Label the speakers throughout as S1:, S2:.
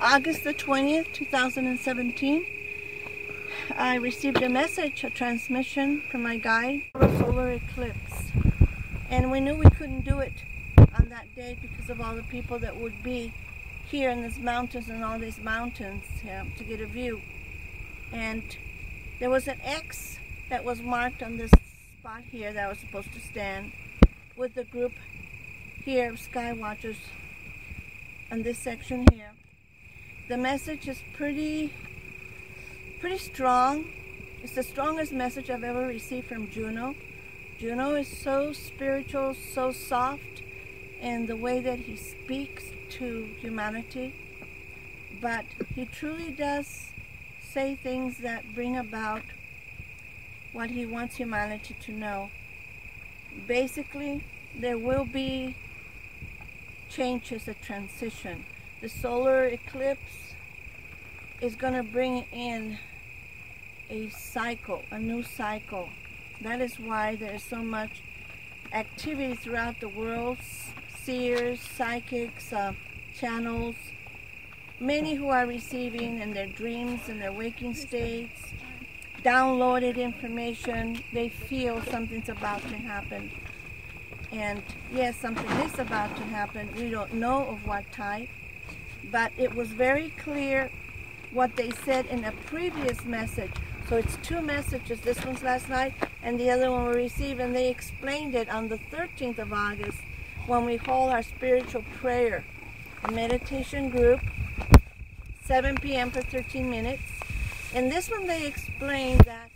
S1: August the 20th, 2017, I received a message, a transmission from my guide for a solar eclipse. And we knew we couldn't do it on that day because of all the people that would be here in these mountains and all these mountains to get a view. And there was an X that was marked on this spot here that I was supposed to stand with the group here of Skywatchers on this section here. The message is pretty strong. It's the strongest message I've ever received from JUNO. JUNO is so spiritual, so soft in the way that he speaks to humanity, but he truly does say things that bring about what he wants humanity to know. Basically, there will be changes, a transition. The solar eclipse is going to bring in a cycle, a new cycle. That is why there is so much activity throughout the world. Seers, psychics, channels, many who are receiving in their dreams, in their waking states, downloaded information. They feel something's about to happen. And yes, something is about to happen. We don't know of what type, but it was very clear what they said in a previous message. So it's two messages. This one's last night and the other one we received, and they explained it on the 13th of August when we hold our spiritual prayer, a meditation group, 7 p.m. for 13 minutes. In this one they explained that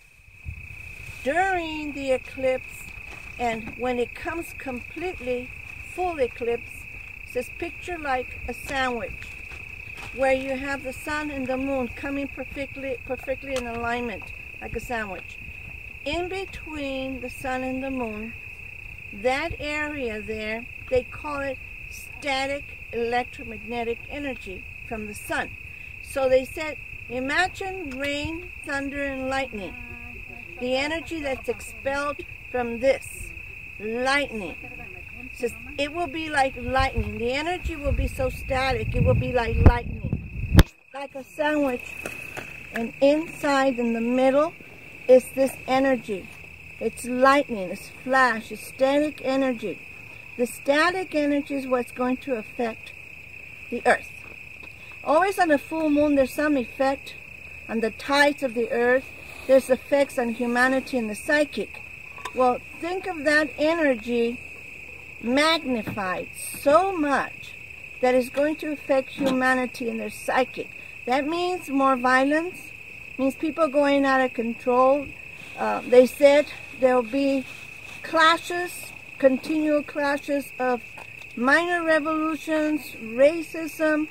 S1: during the eclipse and when it comes completely full eclipse, it says picture like a sandwich where you have the sun and the moon coming perfectly in alignment like a sandwich. In between the sun and the moon, that area there, they call it static electromagnetic energy from the sun. So they said, imagine rain, thunder, and lightning. The energy that's expelled from this lightning. Says it will be like lightning. The energy will be so static, it will be like lightning, like a sandwich. And inside, in the middle, is this energy. It's lightning, it's flash, it's static energy. The static energy is what's going to affect the earth. Always on a full moon, there's some effect on the tides of the earth. There's effects on humanity and the psychic. Well, think of that energy magnified so much that it's going to affect humanity and their psychic. That means more violence, means people going out of control. They said there will be clashes, continual clashes of minor revolutions, racism,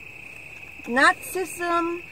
S1: Nazism,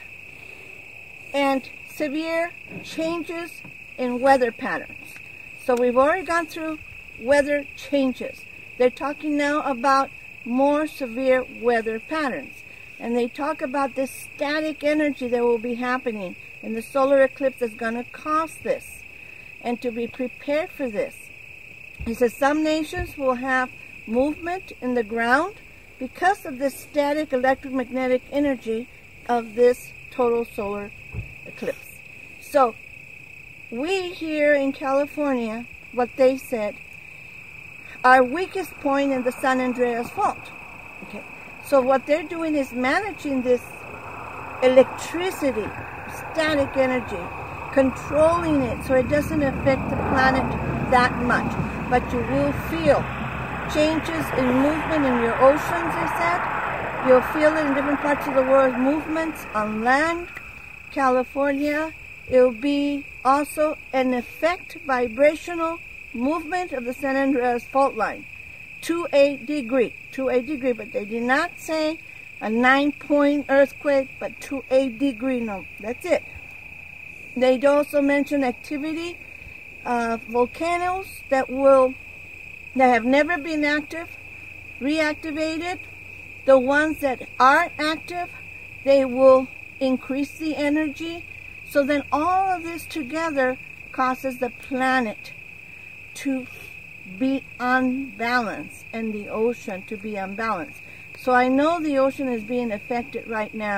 S1: and severe changes in weather patterns. So we've already gone through weather changes. They're talking now about more severe weather patterns. And they talk about this static energy that will be happening in the solar eclipse that's going to cause this. And to be prepared for this. He says some nations will have movement in the ground because of this static electromagnetic energy of this total solar eclipse. So we here in California, what they said, our weakest point in the San Andreas Fault. Okay, so what they're doing is managing this electricity, static energy, controlling it so it doesn't affect the planet that much. But you will feel changes in movement in your oceans, they said. You'll feel it in different parts of the world, movements on land, California. It'll be also an effect, vibrational movement of the San Andreas fault line to a degree, but they did not say a 9-point earthquake, but to a degree. No, that's it. They also mention activity of volcanoes that have never been active, reactivated. The ones that are active, they will increase the energy. So then all of this together causes the planet to be unbalanced and the ocean to be unbalanced. So I know the ocean is being affected right now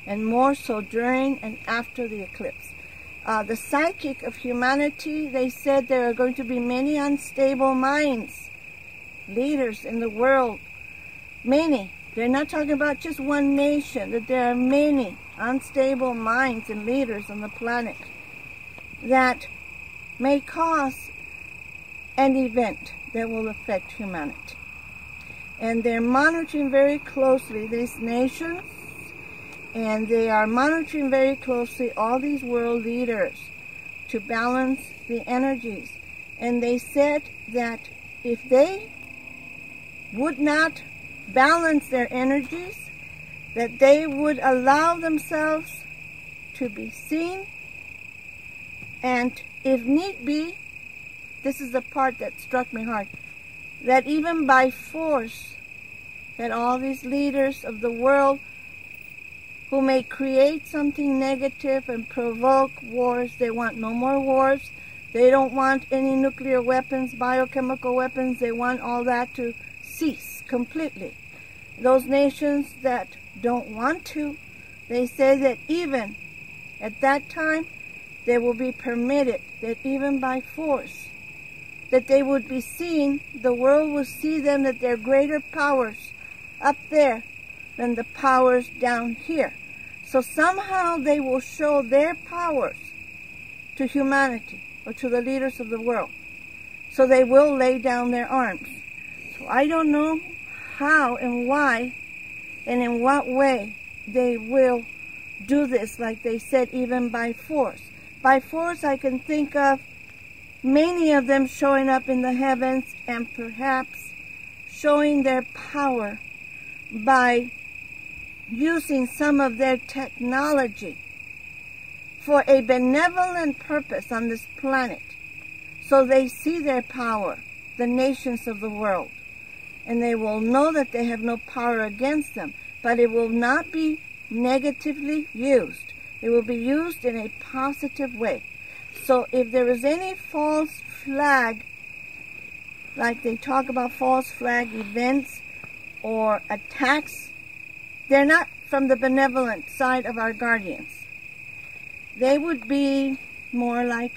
S1: and more so during and after the eclipse. The psychic of humanity, they said there are going to be many unstable minds, leaders in the world, many. They're not talking about just one nation, that there are many unstable minds and leaders on the planet that may cause an event that will affect humanity. And they're monitoring very closely these nations, and they are monitoring very closely all these world leaders to balance the energies. And they said that if they would not balance their energies, that they would allow themselves to be seen, and if need be, this is the part that struck me hard, that even by force, that all these leaders of the world who may create something negative and provoke wars, they want no more wars, they don't want any nuclear weapons, biochemical weapons, they want all that to cease completely. Those nations that don't want to, they say that even at that time, they will be permitted, that even by force, that they would be seen, the world will see them, that they're greater powers up there than the powers down here. So somehow they will show their powers to humanity or to the leaders of the world. So they will lay down their arms. So I don't know how and why and in what way they will do this, like they said, even by force. By force, I can think of many of them showing up in the heavens and perhaps showing their power by using some of their technology for a benevolent purpose on this planet. So they see their power, the nations of the world, and they will know that they have no power against them, but it will not be negatively used. It will be used in a positive way. So if there is any false flag, like they talk about false flag events or attacks, they're not from the benevolent side of our guardians. They would be more like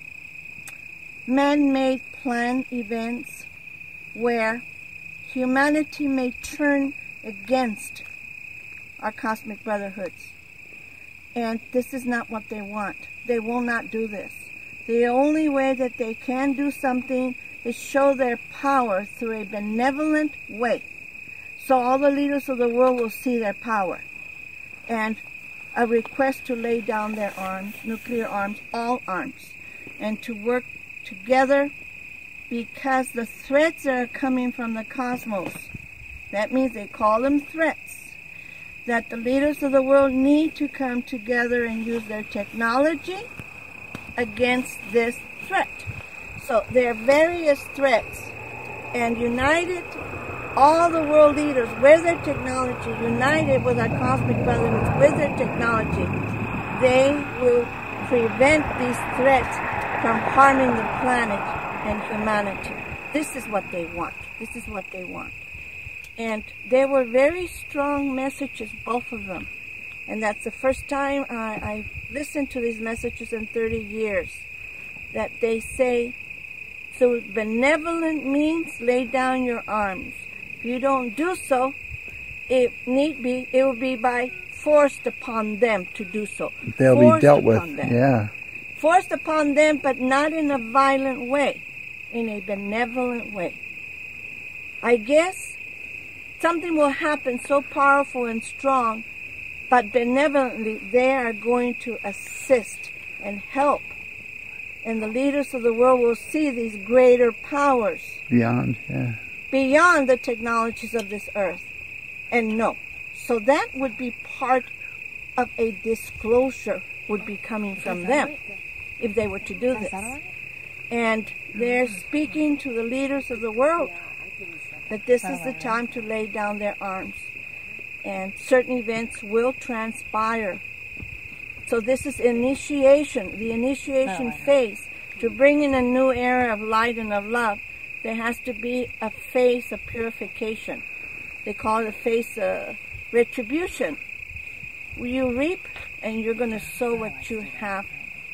S1: man-made planned events where humanity may turn against our cosmic brotherhoods. And this is not what they want. They will not do this. The only way that they can do something is show their power through a benevolent way. So all the leaders of the world will see their power. And a request to lay down their arms, nuclear arms, all arms, and to work together, because the threats that are coming from the cosmos, that means they call them threats, that the leaders of the world need to come together and use their technology against this threat. So there are various threats, and united, all the world leaders with their technology, united with our cosmic brotherhoods, with their technology, they will prevent these threats from harming the planet and humanity. This is what they want. This is what they want. And they were very strong messages, both of them. And that's the first time I listened to these messages in 30 years, that they say, through benevolent means, lay down your arms. If you don't do so, it will be by forced upon them to do so.
S2: They'll be dealt with, yeah.
S1: Forced upon them, but not in a violent way, in a benevolent way. I guess something will happen so powerful and strong, but benevolently they are going to assist and help. And the leaders of the world will see these greater powers.
S2: Beyond, yeah.
S1: Beyond the technologies of this earth. And no. So that would be part of a disclosure would be coming from them if they were to do this. And they're speaking to the leaders of the world that this is the time to lay down their arms. And certain events will transpire. So this is initiation, the initiation phase. To bring in a new era of light and of love, there has to be a phase of purification. They call it a phase of retribution. you reap, and you're going to sow what you have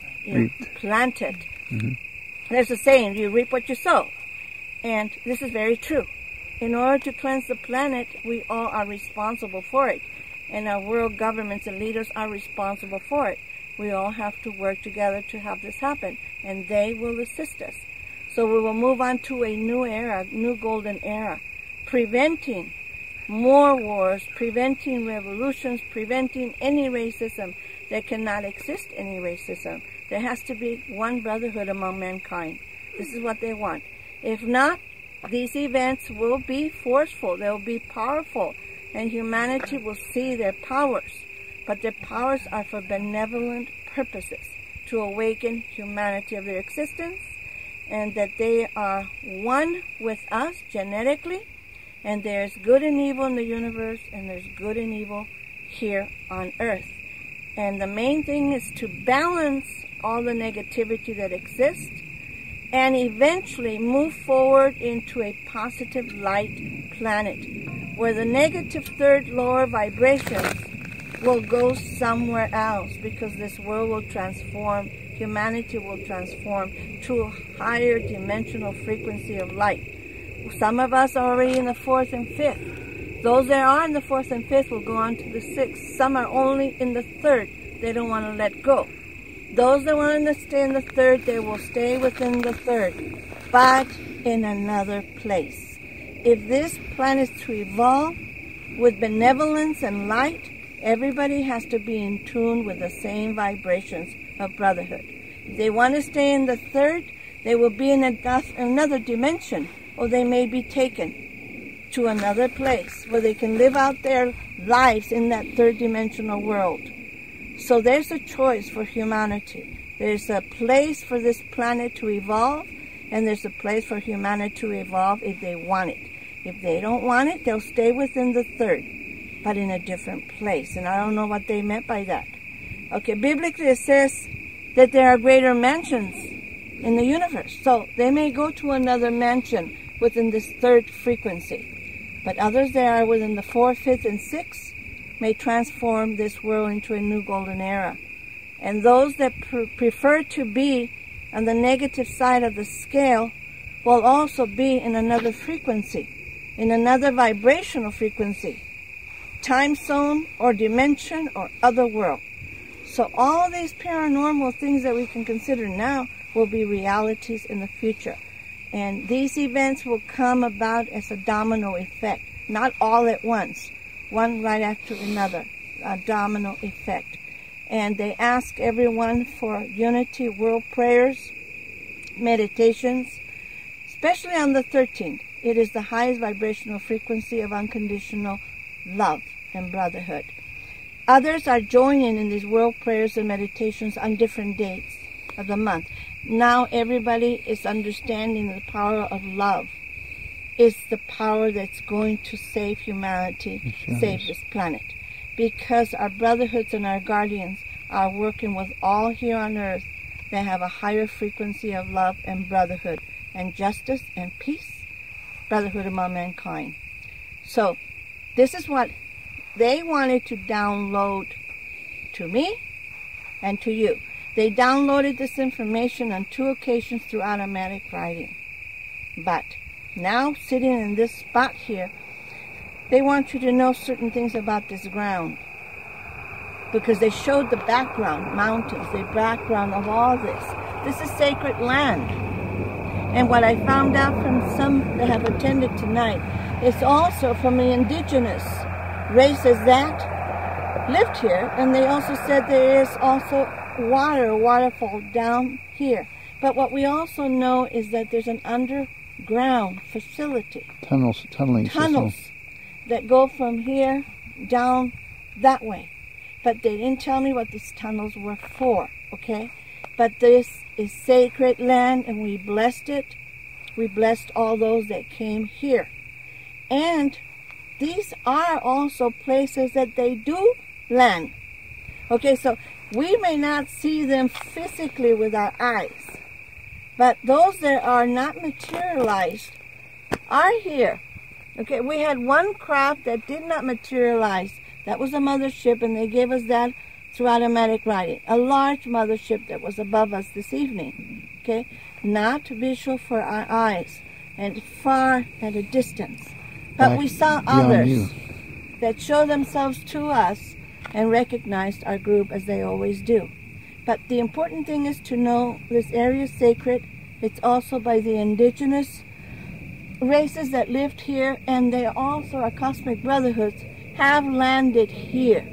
S1: planted.
S2: Mm-hmm.
S1: There's a saying, you reap what you sow. And this is very true. In order to cleanse the planet, we all are responsible for it. And our world governments and leaders are responsible for it. We all have to work together to have this happen. And they will assist us. So we will move on to a new era, new golden era, preventing more wars, preventing revolutions, preventing any racism. There cannot exist any racism. There has to be one brotherhood among mankind. This is what they want. If not, these events will be forceful, they'll be powerful, and humanity will see their powers. But their powers are for benevolent purposes, to awaken humanity of their existence, and that they are one with us genetically, and there's good and evil in the universe, and there's good and evil here on Earth. And the main thing is to balance all the negativity that exists, and eventually move forward into a positive light planet, where the negative third lower vibrations will go somewhere else, because this world will transform, humanity will transform to a higher dimensional frequency of light. Some of us are already in the 4th and 5th. Those that are in the 4th and 5th will go on to the 6th. Some are only in the 3rd. They don't want to let go. Those that want to stay in the 3rd, they will stay within the 3rd, but in another place. If this planet is to evolve with benevolence and light, everybody has to be in tune with the same vibrations of brotherhood. If they want to stay in the 3rd, they will be in another dimension, or they may be taken to another place where they can live out their lives in that 3rd dimensional world. So there's a choice for humanity. There's a place for this planet to evolve, and there's a place for humanity to evolve if they want it. If they don't want it, they'll stay within the 3rd, but in a different place. And I don't know what they meant by that. Okay, biblically it says that there are greater mansions in the universe. So they may go to another mansion within this 3rd frequency. But others that are within the 4th, 5th, and 6th may transform this world into a new golden era. And those that prefer to be on the negative side of the scale will also be in another frequency, in another vibrational frequency, time zone or dimension or other world. So all these paranormal things that we can consider now will be realities in the future. And these events will come about as a domino effect, not all at once, one right after another, a domino effect. And they ask everyone for unity, world prayers, meditations, especially on the 13th. It is the highest vibrational frequency of unconditional love and brotherhood. Others are joining in these world prayers and meditations on different dates of the month. Now everybody is understanding the power of love. Is the power that's going to save humanity, save this planet. Because our brotherhoods and our guardians are working with all here on earth that have a higher frequency of love and brotherhood and justice and peace, brotherhood among mankind. So this is what they wanted to download to me and to you. They downloaded this information on 2 occasions through automatic writing. But now, sitting in this spot here, they want you to know certain things about this ground. Because they showed the background, mountains, the background of all this. This is sacred land. And what I found out from some that have attended tonight, it's also from the indigenous races that lived here. And they also said there is also waterfall down here. But what we also know is that there's an underground facility.
S2: Tunneling
S1: tunnels
S2: system
S1: that go from here down that way. But they didn't tell me what these tunnels were for, okay? But this is sacred land, and we blessed it. We blessed all those that came here. And these are also places that they do land. Okay, so we may not see them physically with our eyes, but those that are not materialized are here. Okay, we had one craft that did not materialize That was a mothership, and they gave us that through automatic writing. A large mothership that was above us this evening, okay? Not visual for our eyes and far at a distance. But we saw others that show themselves to us and recognized our group as they always do. But the important thing is to know this area is sacred. It's also by the indigenous races that lived here, and they also are cosmic brotherhoods, have landed here.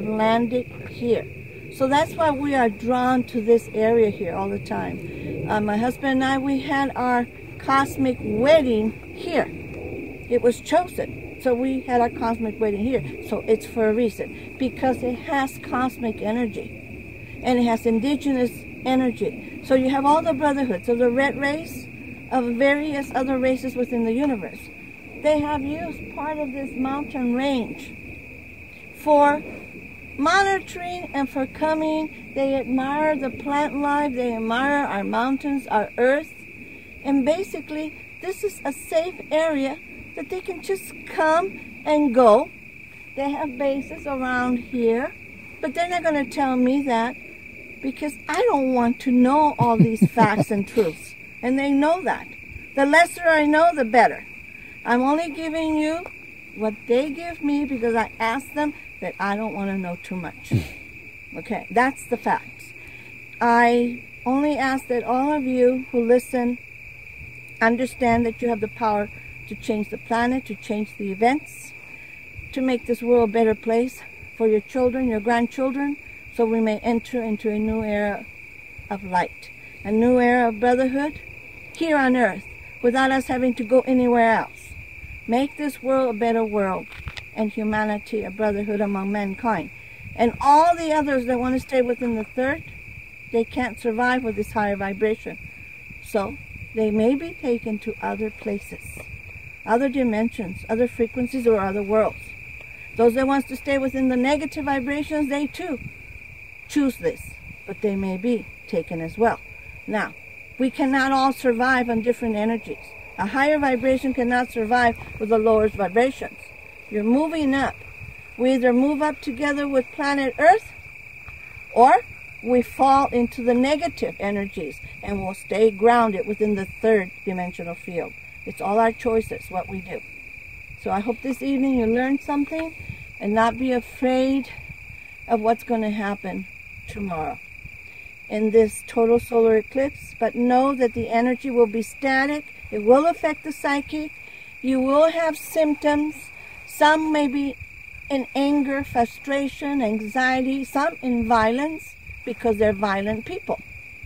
S1: So that's why we are drawn to this area here all the time. My husband and I, we had our cosmic wedding here. It was chosen. So we had our cosmic wedding here. So it's for a reason. Because it has cosmic energy. And it has indigenous energy. So you have all the brotherhoods of the red race, of various other races within the universe. They have used part of this mountain range for monitoring and for coming. They admire the plant life. They admire our mountains, our earth. And basically, this is a safe area that they can just come and go. They have bases around here, but they're not going to tell me that because I don't want to know all these facts and truths. And they know that. The lesser I know, the better. I'm only giving you what they give me because I asked them that I don't want to know too much. Okay, that's the facts. I only ask that all of you who listen understand that you have the power to change the planet, to change the events, to make this world a better place for your children, your grandchildren, so we may enter into a new era of light, a new era of brotherhood here on earth without us having to go anywhere else. Make this world a better world and humanity a brotherhood among mankind. And all the others that want to stay within the third, they can't survive with this higher vibration. So they may be taken to other places, other dimensions, other frequencies, or other worlds. Those that want to stay within the negative vibrations, they too choose this, but they may be taken as well. Now, we cannot all survive on different energies. A higher vibration cannot survive with the lower vibrations. You're moving up. We either move up together with planet Earth, or we fall into the negative energies and will stay grounded within the third dimensional field. It's all our choices, what we do. So I hope this evening you learned something and not be afraid of what's going to happen tomorrow in this total solar eclipse, but know that the energy will be static. It will affect the psyche. You will have symptoms. Some may be in anger, frustration, anxiety, some in violence because they're violent people.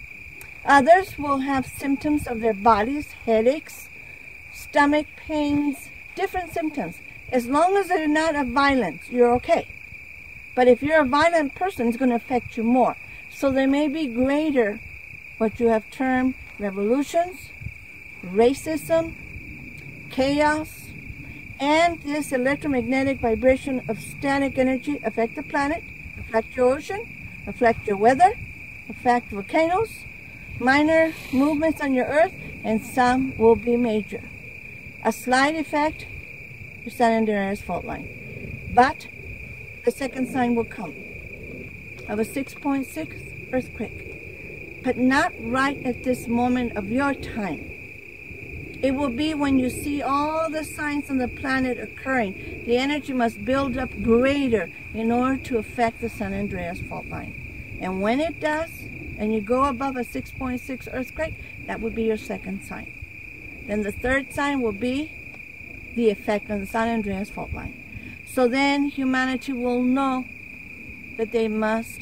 S1: Others will have symptoms of their bodies, headaches, stomach pains, different symptoms. As long as they're not of violence, you're okay. But if you're a violent person, it's going to affect you more. So there may be greater, what you have termed revolutions, racism, chaos, and this electromagnetic vibration of static energy affect the planet, affect your ocean, affect your weather, affect volcanoes, minor movements on your earth, and some will be major. A slight effect, your San Andreas fault line. But the second sign will come of a 6.6 earthquake, but not right at this moment of your time. It will be when you see all the signs on the planet occurring. The energy must build up greater in order to affect the San Andreas fault line. And when it does, and you go above a 6.6 earthquake, that would be your second sign. Then the third sign will be the effect on the San Andreas fault line. So then humanity will know that they must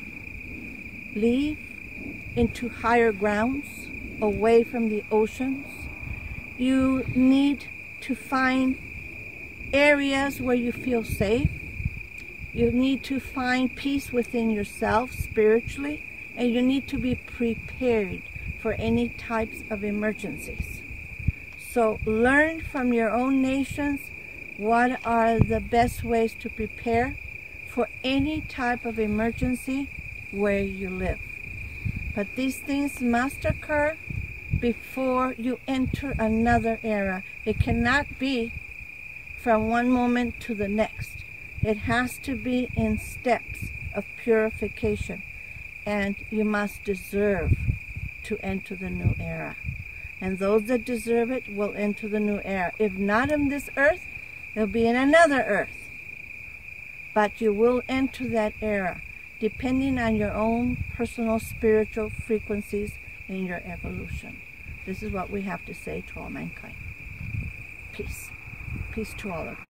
S1: leave into higher grounds, away from the oceans. You need to find areas where you feel safe. You need to find peace within yourself spiritually, and you need to be prepared for any types of emergencies. So learn from your own nations what are the best ways to prepare for any type of emergency where you live. But these things must occur before you enter another era. It cannot be from one moment to the next. It has to be in steps of purification, and you must deserve to enter the new era. And those that deserve it will enter the new era. If not in this earth, they'll be in another earth. But you will enter that era, depending on your own personal spiritual frequencies in your evolution. This is what we have to say to all mankind. Peace. Peace to all of you.